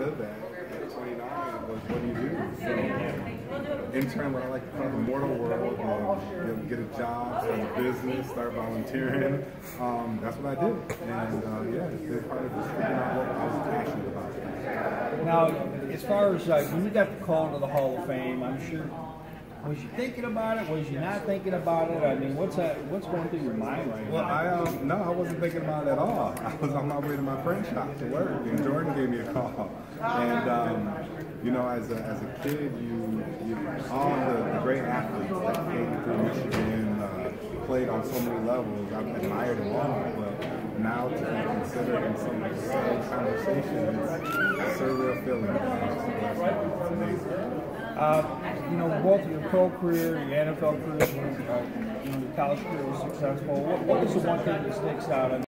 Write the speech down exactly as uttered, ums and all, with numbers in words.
understood that at twenty-nine was what do you do? So, intern, what I like to call the mortal world, you know, get a job, start a business, start volunteering. Um, that's what I did. And uh, yeah, it's been part of just figuring out what I was passionate about. Now, as far as uh, when you got the call to the Hall of Fame, I'm sure, was you thinking about it? Was you not thinking about it? I mean, what's that, what's going through your mind right well, now? Well, I um, no, I wasn't thinking about it at all. I was on my way to my print shop to work, and Jordan gave me a call. And um, you know, as a as a kid, you, you all the, the great athletes that came through Michigan, uh, played on so many levels. I've admired them all, but now to be considered in some of the same conversation, it's a surreal feeling. It's amazing. Uh, you know, both your pro career, your N F L career, uh, you know, your college career was successful. What, what is the one thing that sticks out?